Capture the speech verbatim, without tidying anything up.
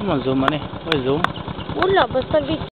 Man zoom man eh. Why zoom? Wala, basta video.